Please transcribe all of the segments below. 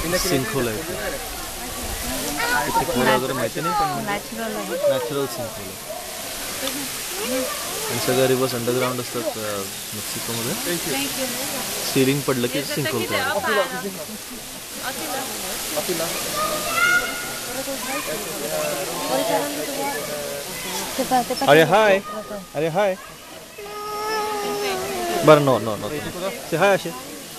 सिंखोल आहे इथे खोरा वगैरे माहिती नाही पण नॅचरल सिंखोल आहे आणि सगळं रिव्हर्स अंडरग्राउंड असतात मेक्सिकोमध्ये सीलिंग पडलं की सिंखोल तयार अरे हाय बरं नो से हाय असे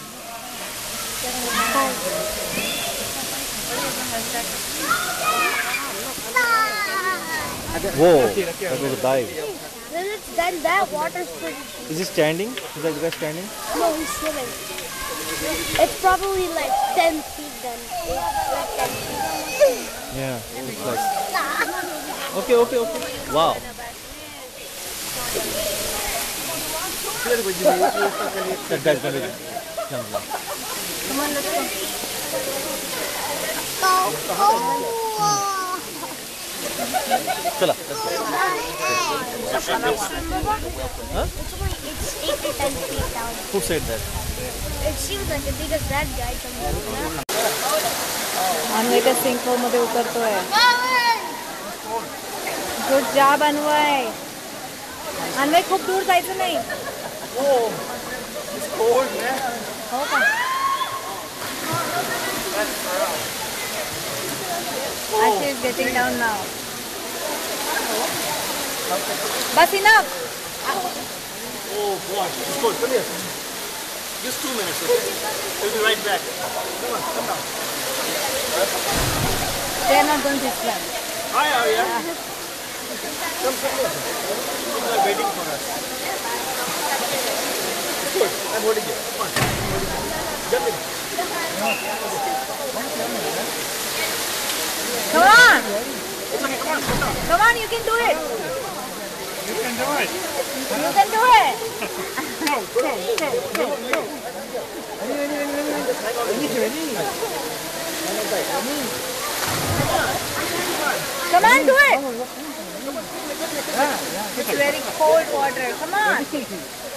Whoa, that was a dive. Then that water's pretty deep. Is he standing? Is that guy standing? No, he's swimming. It's probably like 10 feet then. Like 10 feet. Yeah, it's like... Okay. Wow. That guy's gonna jump. Come on, let's go. Go. Chala, let's go. Huh? It's 8 to 10 feet down. Who said that? It seems like it because that guy comes अन्वय त्या सिंखोल मध्ये उतरतोय good job अन्वय अन्वय खूप दूर जायचं नाही हो का Ashi is getting down now. Bas enough. Oh gosh, it's good. Come here. Just 2 minutes, okay? We'll be right back. Come on, come down. They are not going to swim. Hi, Arya. Come here. People are waiting for us. It's good. I'm holding you. Come on. Jump in. Come on. It's okay. Come on. Come down. Come on, you can do it. You can do it. You can do it. Go. Come on, do it. It's very cold water. Come on.